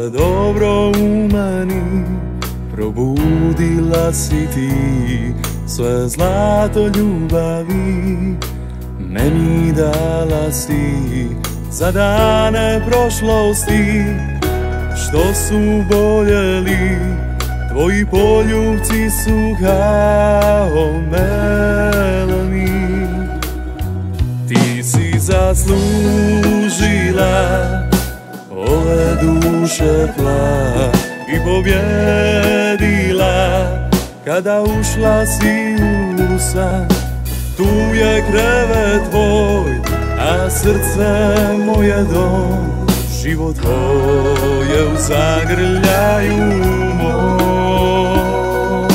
Sve dobro u meni probudila si ti, sve zlato ljubavi meni dala si. Za dane prošlosti što su boljeli, tvoji poljubci su kao meleni. Ti si zaslužila ove duše plah i pobjedila kada ušla si u san. Tu je krevet tvoj, a srce moje dom, život tvoj je u zagrljaju mom.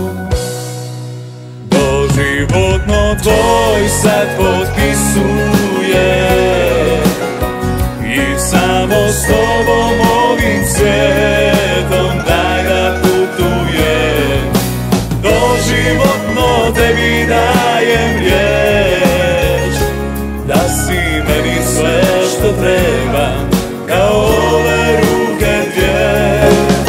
Doživotno tvoj sad potpisuje i samo s tobom ovim svijetom daj da putujem. Doživotno tebi dajem riječ da si meni sve što treba, kao ove ruke dvije.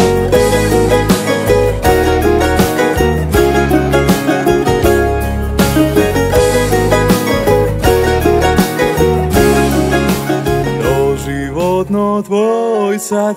Doživotno tvoj sad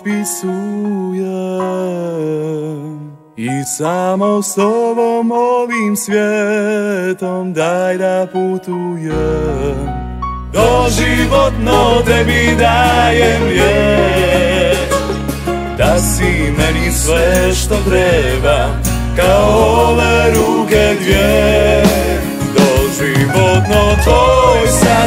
potpisujem i samo s tobom ovim svijetom daj da putujem. Doživotno tebi dajem riječ da si meni sve što treba, kao ove ruke dvije. Doživotno tvoj sad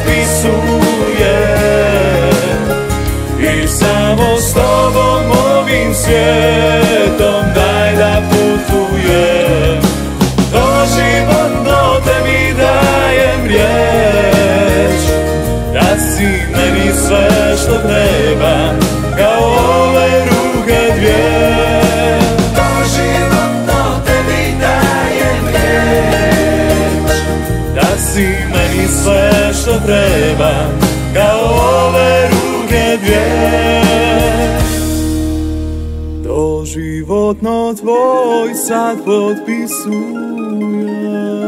potpisujem i samo s tobom ovim svijetom daj da putujem. Doživotno tebi dajem riječ da si meni sve što treba, kao ove ruke dvije. Doživotno tebi dajem riječ da si meni sve što treba, kao ove ruke dvije. Doživotno tvoj sad potpisujem